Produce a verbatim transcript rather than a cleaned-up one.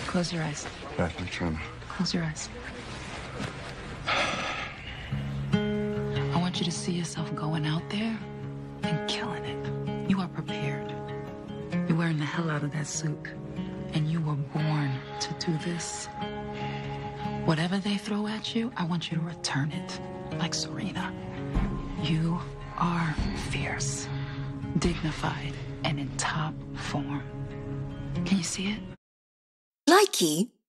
Close your eyes. Back to trauma. Close your eyes. I want you to see yourself going out there and killing it. You are prepared. You're wearing the hell out of that suit. And you were born to do this. Whatever they throw at you, I want you to return it. Like Serena. You are fierce, dignified, and in top form. Can you see it? Likey